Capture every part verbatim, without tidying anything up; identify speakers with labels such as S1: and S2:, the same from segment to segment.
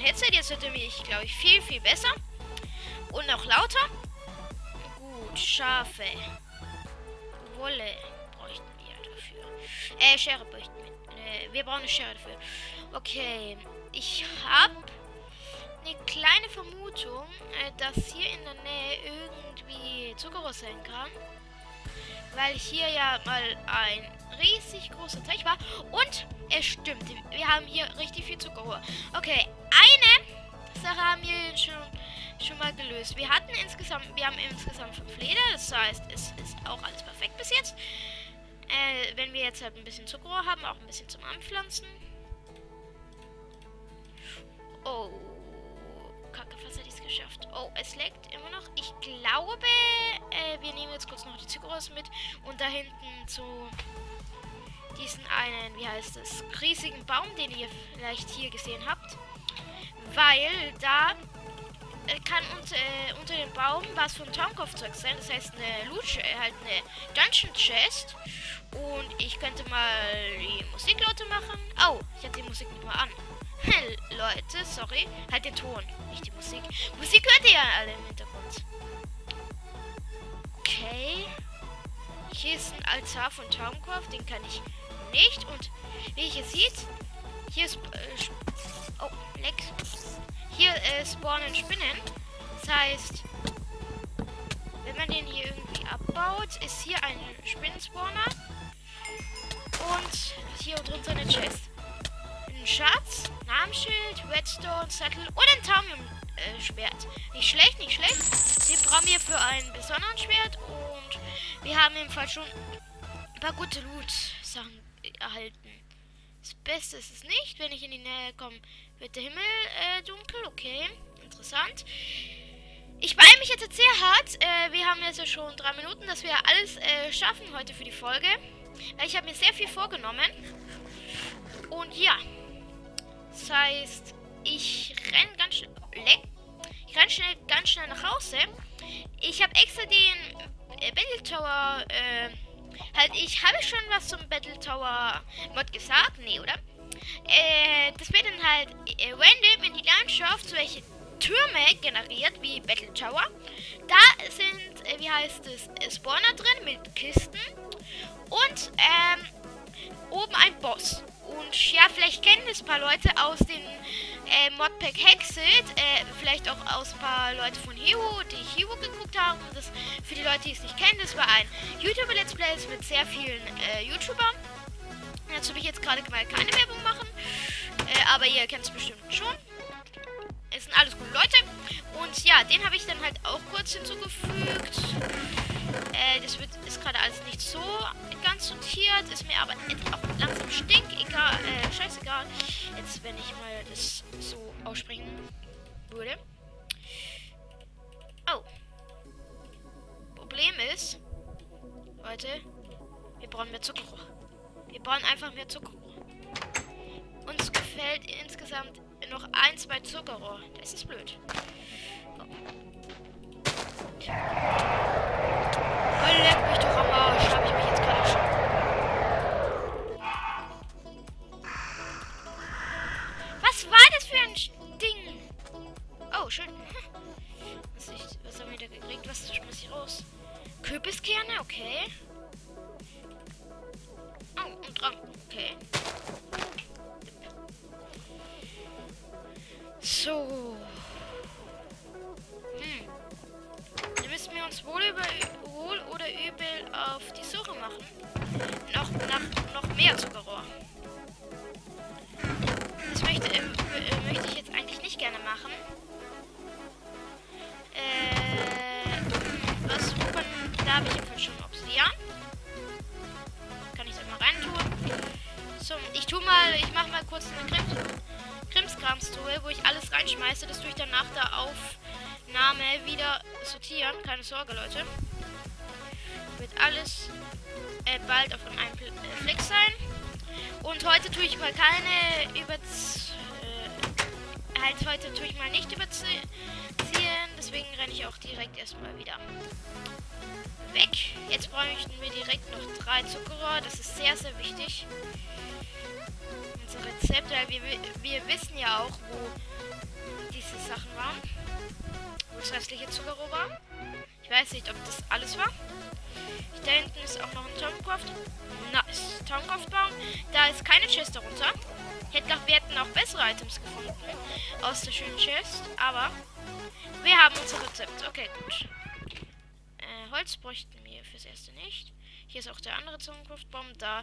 S1: Headset. Jetzt hört ihr mich, glaube ich, viel, viel besser. Und noch lauter. Gut, Schafe. Wolle bräuchten wir dafür. Äh, Schere bräuchten wir. Äh, wir brauchen eine Schere dafür. Okay, ich habe eine kleine Vermutung, äh, dass hier in der Nähe irgendwie Zuckerrohr sein kann. Weil hier ja mal ein riesig großer Teich war. Und es stimmt, wir haben hier richtig viel Zuckerrohr. Okay, eine Sache haben wir schon, schon mal gelöst. Wir hatten insgesamt, wir haben insgesamt fünf Leder. Das heißt, es ist auch alles perfekt bis jetzt. Äh, wenn wir jetzt halt ein bisschen Zuckerrohr haben, auch ein bisschen zum Anpflanzen. Oh, Kacke, fast hätte ich es geschafft. Oh, es leckt immer noch. Ich glaube, äh, wir nehmen jetzt kurz noch die Zuckerrohr mit und da hinten zu diesen einen, wie heißt es, riesigen Baum, den ihr vielleicht hier gesehen habt. Weil da äh, kann unter, äh, unter dem Baum was von Tonkopf-Zeug sein. Das heißt eine Lutsche, äh, halt eine Dungeon Chest. Und ich könnte mal die Musik lauter machen. Oh, ich hatte die Musik nicht mal an. Leute, sorry. Halt den Ton, nicht die Musik. Musik hört ihr ja alle im Hintergrund. Okay. Hier ist ein Altar von Tonkopf, den kann ich nicht. Und wie ihr hier seht, hier ist... Äh, oh, leck. Hier äh, spawnen Spinnen. Das heißt, wenn man den hier irgendwie abbaut, ist hier ein Spinnenspawner. Und hier drunter eine Chest. Ein Schatz, Namensschild, Redstone, Sattel und ein Taumium-Schwert. Äh, nicht schlecht, nicht schlecht. Den brauchen wir für ein besonderes Schwert. Und wir haben ebenfalls schon ein paar gute Loot-Sachen erhalten. Das Beste ist es nicht. Wenn ich in die Nähe komme, wird der Himmel äh, dunkel. Okay, interessant. Ich beeile mich jetzt sehr hart. Äh, wir haben jetzt ja schon drei Minuten, dass wir alles äh, schaffen heute für die Folge. Weil ich habe mir sehr viel vorgenommen. Und ja. Das heißt, ich renne ganz schnell. Ich renne schnell ganz schnell nach Hause. Ich habe extra den äh, Battle Tower. Äh, halt, ich habe schon was zum Battle Tower Mod gesagt. Nee, oder? Äh, das wird dann halt äh, random in die Landschaft solche Türme generiert, wie Battle Tower. Da sind, äh, wie heißt es, äh, Spawner drin mit Kisten. Und, ähm, oben ein Boss. Und ja, vielleicht kennen es ein paar Leute aus dem äh, Modpack Hexit, äh, vielleicht auch aus ein paar Leute von Hero, die Hero geguckt haben. Und das für die Leute, die es nicht kennen, das war ein YouTuber-Let's Play mit sehr vielen äh, YouTubern. Dazu will ich jetzt gerade mal keine Werbung machen, äh, aber ihr kennt es bestimmt schon. Es sind alles gute Leute. Und ja, den habe ich dann halt auch kurz hinzugefügt. Äh, das wird, ist gerade alles nicht so ganz sortiert. Ist mir aber jetzt auch langsam stinkegal. Äh, scheißegal. Jetzt, wenn ich mal das so aussprechen würde. Oh. Problem ist, Leute, wir brauchen mehr Zuckerrohr. Wir brauchen einfach mehr Zuckerrohr. Uns gefällt insgesamt noch ein, zwei Zuckerrohr. Das ist blöd. Oh. Oh, leck mich doch am Arsch. Hab ich mich jetzt gerade schon. Was war das für ein Ding? Oh, schön. Was, ich, was haben wir da gekriegt? Was schmeiß ich raus? Kürbiskerne, okay. Oh, und Trank, okay. So. Hm. Dann müssen wir uns wohl, über, wohl oder übel auf die Suche machen. Noch, nach noch mehr Zuckerrohr. Das möchte, äh, äh, möchte ich jetzt eigentlich nicht gerne machen. Äh, was von, da habe ich jedenfalls schon Obsidian. Kann ich da mal rein tun. So, ich tu mal, ich mache mal kurz eine Krim Krimskramstruhe, wo ich alles reinschmeiße. Das tue ich dann nach der Aufnahme wieder sortieren. Keine Sorge, Leute. Wird alles äh, bald auf einem Fleck sein. Und heute tue ich mal keine Überz... Äh, halt heute tue ich mal nicht überziehen. Deswegen renne ich auch direkt erstmal wieder weg. Jetzt bräuchten wir direkt noch drei Zuckerrohr. Das ist sehr, sehr wichtig. Unser Rezept, weil wir, wir wissen ja auch, wo diese Sachen waren. Wo das restliche Zuckerrohr war. Ich weiß nicht, ob das alles war. Da hinten ist auch noch ein Toncraft. Nice. Toncraft-Baum. Da ist keine Chest darunter. Ich hätte gedacht, wir hätten auch bessere Items gefunden. Aus der schönen Chest. Aber wir haben unser Rezept. Okay, gut. Äh, Holz bräuchten wir fürs Erste nicht. Hier ist auch der andere Toncraft-Baum. Da.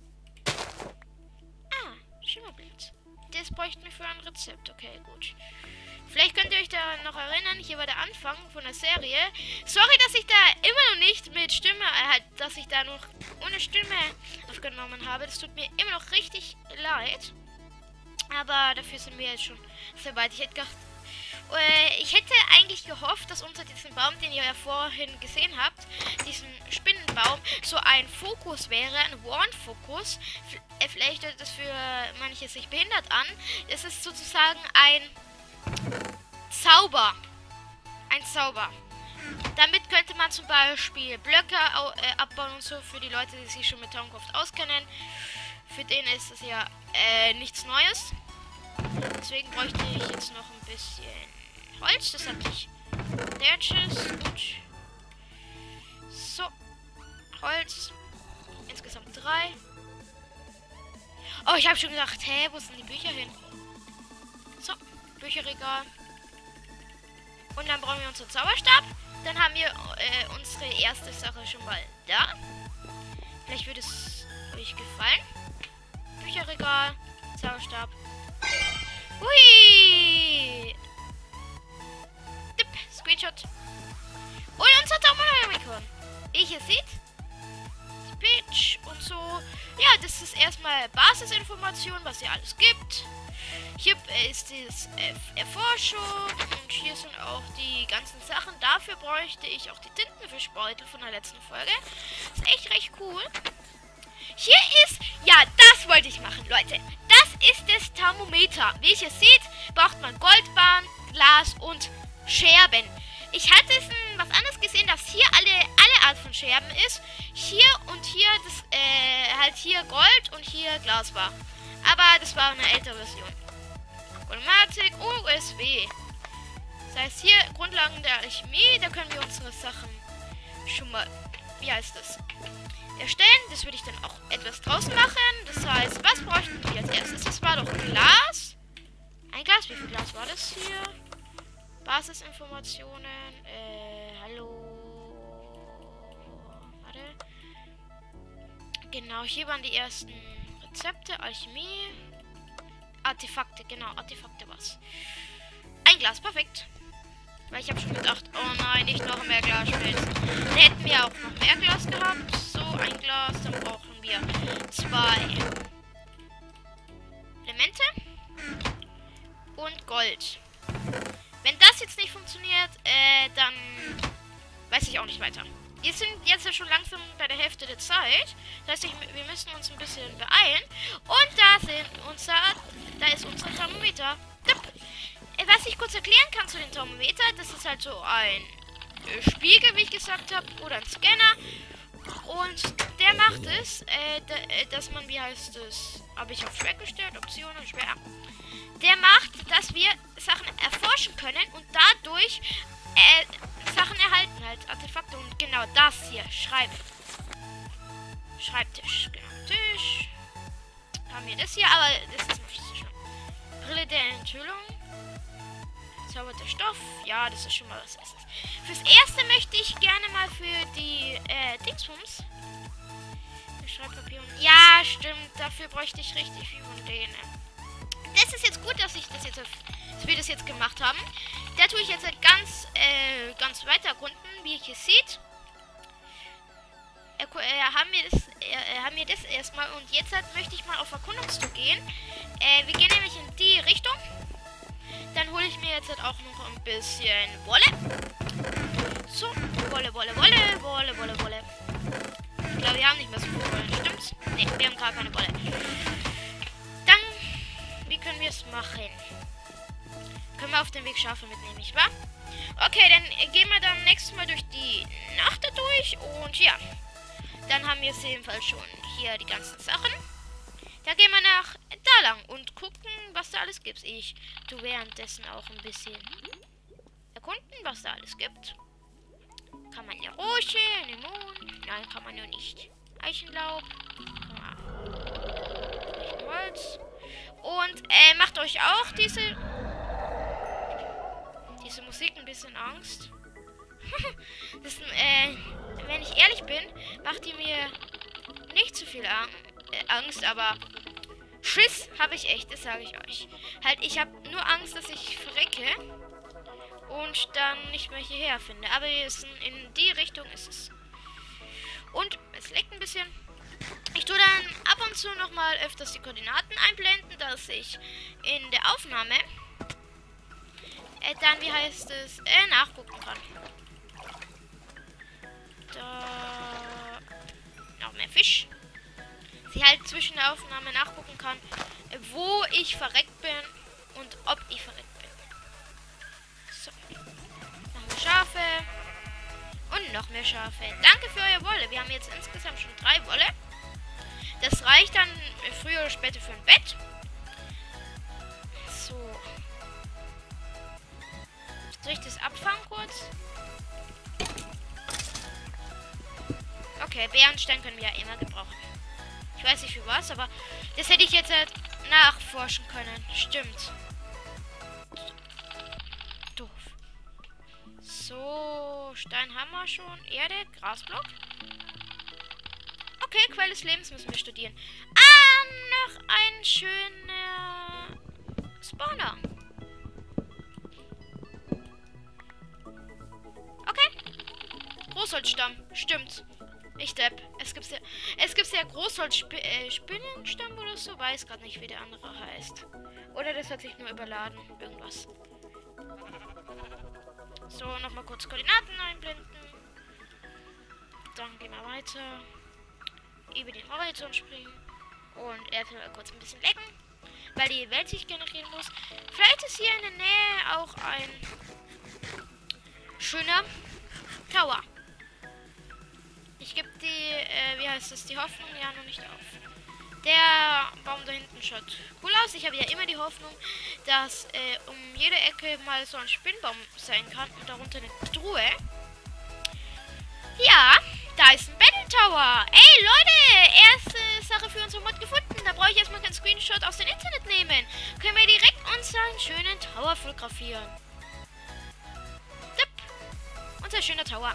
S1: Ah, Schimmerbild. Das bräuchten wir für ein Rezept. Okay, gut. Vielleicht könnt ihr euch da noch erinnern, hier war der Anfang von der Serie. Sorry, dass ich da immer noch nicht mit Stimme, äh, dass ich da noch ohne Stimme aufgenommen habe. Das tut mir immer noch richtig leid. Aber dafür sind wir jetzt schon sehr weit. Ich hätte gedacht, äh, ich hätte eigentlich gehofft, dass unter diesem Baum, den ihr ja vorhin gesehen habt, diesen Spinnenbaum, so ein Fokus wäre, ein Warn-Fokus. Vielleicht hört das für manche sich behindert an. Es ist sozusagen ein Zauber. Ein Zauber. Damit könnte man zum Beispiel Blöcke äh, abbauen und so für die Leute, die sich schon mit Towncraft auskennen. Für den ist es ja äh, nichts Neues. Deswegen bräuchte ich jetzt noch ein bisschen Holz. Das hatte ich. Derches. Gut. So. Holz. Insgesamt drei. Oh, ich habe schon gedacht, hä, wo sind die Bücher hin? So. Bücherregal. Und dann brauchen wir unseren Zauberstab. Dann haben wir äh, unsere erste Sache schon mal da. Vielleicht würde es euch gefallen. Bücherregal. Zauberstab. Hui! Dip, Screenshot. Und unser Taumelmikron. Wie ihr seht. Speech und so. Ja, das ist erstmal Basisinformation, was hier alles gibt. Hier ist das äh, Erforschung und hier sind auch die ganzen Sachen. Dafür bräuchte ich auch die Tintenfischbeutel von der letzten Folge. Ist echt recht cool. Hier ist, ja, das wollte ich machen, Leute. Das ist das Thermometer. Wie ihr seht, braucht man Goldbahn, Glas und Scherben. Ich hatte es in was anderes gesehen, dass hier alle, alle Art von Scherben ist. Hier und hier, das, äh, halt hier Gold und hier Glas war. Aber das war eine ältere Version. Grammatik, U S W. Das heißt hier Grundlagen der Alchemie. Da können wir unsere Sachen schon mal, wie heißt das, erstellen. Das würde ich dann auch etwas draußen machen. Das heißt, was bräuchten wir als erstes? Das war doch Glas. Ein Glas, wie viel Glas war das hier? Basisinformationen. Äh, hallo. Warte. Genau, hier waren die ersten Rezepte, Alchemie. Artefakte, genau, Artefakte was. Ein Glas, perfekt. Weil ich habe schon gedacht, oh nein, nicht noch mehr Glasschmelzen. Dann hätten wir auch noch mehr Glas gehabt. So, ein Glas, dann brauchen wir zwei Elemente und Gold. Wenn das jetzt nicht funktioniert, äh, dann weiß ich auch nicht weiter. Wir sind jetzt ja schon langsam bei der Hälfte der Zeit. Das heißt, ich, wir müssen uns ein bisschen beeilen. Und da sind unser, da ist unser Thermometer. Was ich kurz erklären kann zu dem Thermometer, das ist halt so ein Spiegel, wie ich gesagt habe, oder ein Scanner. Und der macht es, äh, dass man, wie heißt es, habe ich auf schwer gestellt, Optionen, schwer. Der macht, dass wir Sachen erforschen können und dadurch äh, Sachen erhalten, halt Artefakte. Und genau das hier, Schreib. Schreibtisch, genau, Tisch. Haben wir das hier, aber das ist nicht so schlimm. Brille der Enthüllung. Zauberter Stoff. Ja, das ist schon mal was erstes. Fürs Erste möchte ich gerne mal für die äh, Dingsbums. Schreibpapier. Ja, stimmt. Dafür bräuchte ich richtig viel von denen. Das ist jetzt gut, dass ich das jetzt, dass wir das jetzt gemacht haben. Da tue ich jetzt halt ganz, äh, ganz weiter erkunden, wie ihr hier seht. Erku äh, haben wir das, äh, haben wir das erstmal und jetzt halt möchte ich mal auf Erkundungstour gehen. Äh, wir gehen nämlich in die Richtung. Dann hole ich mir jetzt halt auch noch ein bisschen Wolle. So, Wolle, Wolle, Wolle, Wolle, Wolle, Wolle. Ich glaube, wir haben nicht mehr so viel Wolle, stimmt's? Ne, wir haben gar keine Wolle. Dann, wie können wir es machen? Können wir auf dem Weg Schafe mitnehmen, nicht wahr? Okay, dann gehen wir dann nächstes Mal durch die Nacht da durch und ja. Dann haben wir es jedenfalls schon hier die ganzen Sachen. Dann gehen wir nach da lang und gucken, was da da alles gibt. Ich tu währenddessen auch ein bisschen erkunden, was da alles gibt. Kann man ja Roche, Limon. Nein, kann man nur nicht. Eichenlaub. Eichenholz. Und äh, macht euch auch diese diese Musik ein bisschen Angst. Das, äh, wenn ich ehrlich bin, macht die mir nicht zu viel Ang äh, Angst, aber Schiss habe ich echt, das sage ich euch. Halt, ich habe nur Angst, dass ich verrecke und dann nicht mehr hierher finde. Aber in die Richtung ist es. Und es leckt ein bisschen. Ich tue dann ab und zu nochmal öfters die Koordinaten einblenden, dass ich in der Aufnahme äh, dann, wie heißt es, äh, nachgucken kann. Da noch mehr Fisch. Sie halt zwischen der Aufnahme nachgucken kann, äh, wo ich verreckt bin und ob ich verreckt bin. So. Noch mehr Schafe. Und noch mehr Schafe. Danke für eure Wolle. Wir haben jetzt insgesamt schon drei Wolle. Das reicht dann früher oder später für ein Bett. So. Soll ich das abfangen kurz? Okay, Bärenstein können wir ja immer gebrauchen. Ich weiß nicht für was, aber das hätte ich jetzt halt nachforschen können. Stimmt. Doof. So, Stein haben wir schon. Erde, Grasblock. Okay, Quelle des Lebens müssen wir studieren. Ah, noch ein schöner Spawner. Okay. Großholzstamm. Stimmt. Ich depp. Es gibt ja, es gibt ja Großholzspinnenstamm oder so. Weiß gerade nicht, wie der andere heißt. Oder das hat sich nur überladen. Irgendwas. So, nochmal kurz Koordinaten einblenden. Dann gehen wir weiter. Über den Horizont springen. Und erstmal kurz ein bisschen lecken. Weil die Welt sich generieren muss. Vielleicht ist hier in der Nähe auch ein schöner Tower. Ich gebe die, äh, wie heißt das, die Hoffnung ja noch nicht auf. Der Baum da hinten schaut cool aus. Ich habe ja immer die Hoffnung, dass äh, um jede Ecke mal so ein Spinnbaum sein kann und darunter eine Truhe. Ja, da ist ein Battle Tower. Ey, Leute, erste Sache für unsere Mod gefunden. Da brauche ich erstmal keinen Screenshot aus dem Internet nehmen. Können wir direkt unseren schönen Tower fotografieren. Tipp. Unser schöner Tower.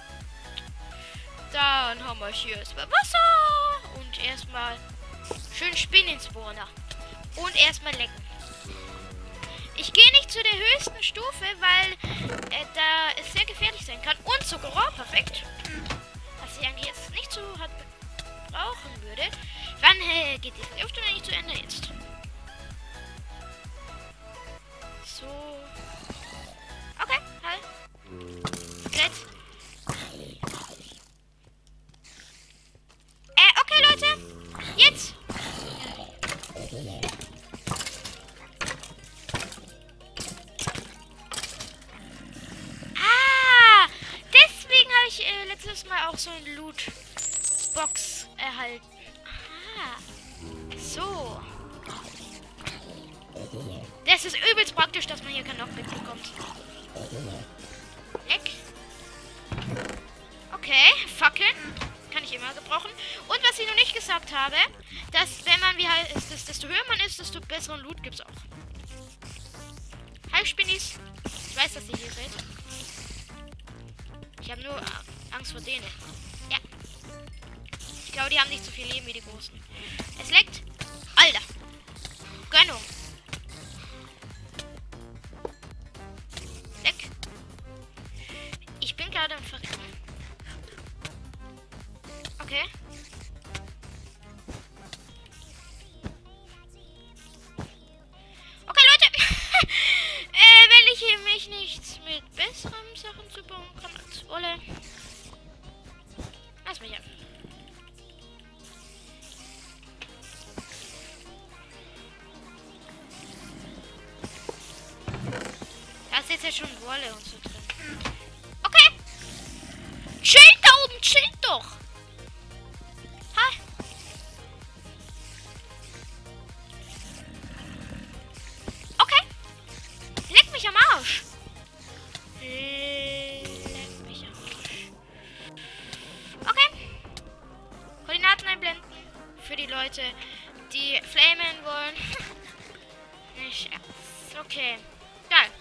S1: Dann haben wir hier erstmal Wasser. Und erstmal schön Spinnenspawner. Und erstmal lecken. Ich gehe nicht zu der höchsten Stufe, weil äh, da es sehr gefährlich sein kann. Und Zuckerrohr, perfekt. Was ich eigentlich jetzt nicht so hart brauchen würde. Wann äh, geht die Vergiftung eigentlich zu Ende jetzt? So. Okay, halt. Jetzt. Äh, okay, Leute. Jetzt. Ah, deswegen habe ich äh, letztes Mal auch so eine Loot-Box erhalten. Aha. So. Das ist übelst praktisch, dass man hier kein Knockback bekommt. Leck. Okay, Fackeln. Kann ich immer gebrauchen. Und was ich noch nicht gesagt habe, dass wenn man, wie heißt es, desto höher man ist, desto besseren Loot gibt es auch. Hi Spinnis. Ich weiß, dass ihr hier seid. Ich habe nur Angst vor denen. Ja. Ich glaube, die haben nicht so viel Leben wie die Großen. Es leckt. Alter. Gönnung. Leck. Ich bin gerade am Verrecken. Okay. Okay, Leute. äh, wenn ich mich nicht mit besseren Sachen zu bauen kann als Wolle. Lass mich ab. Da ist jetzt ja schon Wolle und so drin. Okay. Schild da oben, Schild doch. Okay. Geil.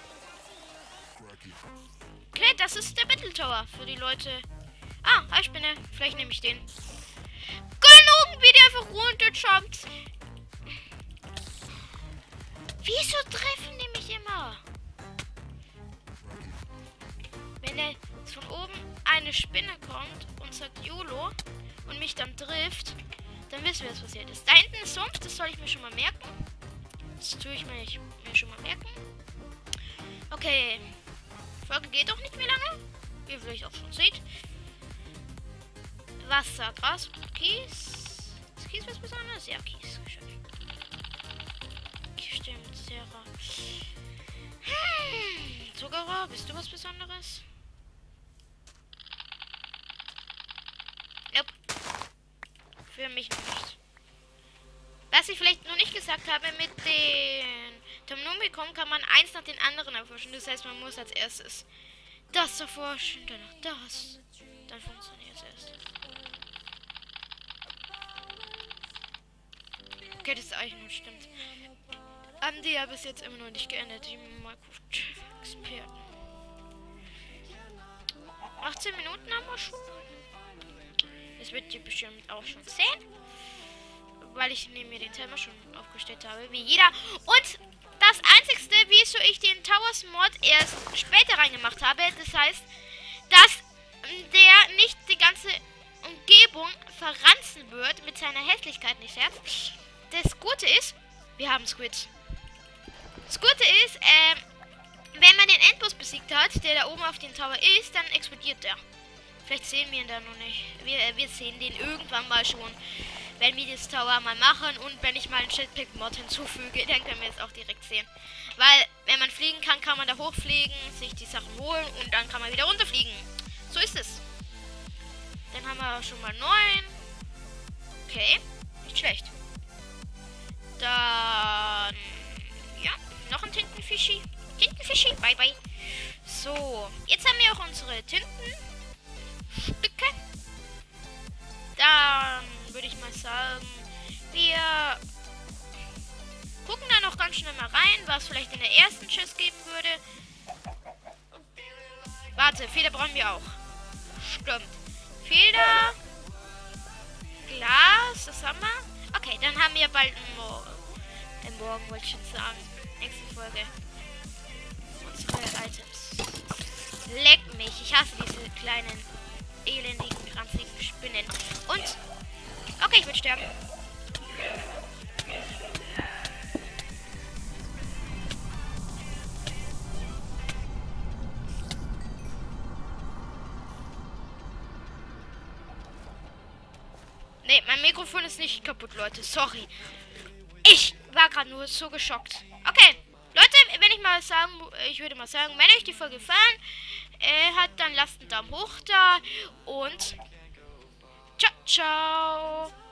S1: Okay, das ist der Battle Tower für die Leute. Ah, ich bin der. Vielleicht nehme ich den. Gelogen, wie der einfach runterjumpt. Wieso treffen die mich immer? Wenn er von oben eine Spinne kommt und sagt YOLO und mich dann trifft, dann wissen wir, was passiert ist. Da hinten ist Sumpf, das soll ich mir schon mal merken. Das tue ich mir, ich, mir schon mal merken. Okay. Die Folge geht auch nicht mehr lange. Wie ihr vielleicht auch schon seht. Wasser, Gras, Kies. Ist Kies was Besonderes? Ja, Kies. Schön. Stimmt, Sarah. Hm. Zuckerrohr, bist du was Besonderes? Nope. Für mich nicht. Was ich vielleicht noch nicht gesagt habe, mit den Tomnomicon kann man eins nach den anderen erforschen. Das heißt, man muss als erstes das erforschen, dann noch das. Dann funktioniert es erst. Okay, das ist eigentlich nur stimmt. Haben die ja bis jetzt immer noch nicht geändert, die Minecraft-Experten. achtzehn Minuten haben wir schon. Es wird hier bestimmt auch schon zehn. Weil ich neben mir den Timer schon aufgestellt habe, wie jeder. Und das Einzigste, wieso ich den Towers Mod erst später reingemacht habe, das heißt, dass der nicht die ganze Umgebung verranzen wird mit seiner Hässlichkeit, nicht selbst. Das Gute ist, wir haben Squid. Das Gute ist, äh, wenn man den Endboss besiegt hat, der da oben auf dem Tower ist, dann explodiert der. Vielleicht sehen wir ihn da noch nicht. Wir, äh, wir sehen den irgendwann mal schon, wenn wir das Tower mal machen und wenn ich mal einen Jetpack-Mod hinzufüge, dann können wir es auch direkt sehen. Weil, wenn man fliegen kann, kann man da hochfliegen, sich die Sachen holen und dann kann man wieder runterfliegen. So ist es. Dann haben wir schon mal neun. Okay, nicht schlecht. Dann, ja, noch ein Tintenfischi. Tintenfischi, bye bye. So, jetzt haben wir auch unsere Tintenstücke. Dann würde ich mal sagen, wir gucken da noch ganz schnell mal rein, was vielleicht in der ersten Chest geben würde. Warte, Feder brauchen wir auch. Stimmt. Feder, Glas, das haben wir. Okay, dann haben wir bald einen Morgen. Äh, morgen wollte ich schon sagen. Nächste Folge. Unsere Items. Leck mich. Ich hasse diese kleinen, elendigen, ranzigen Spinnen. Und. Okay, ich will sterben. Nee, mein Mikrofon ist nicht kaputt, Leute. Sorry. Ich war gerade nur so geschockt. Okay, Leute, wenn ich mal sagen, ich würde mal sagen, wenn euch die Folge gefallen äh, hat, dann lasst einen Daumen hoch da und ciao, ciao.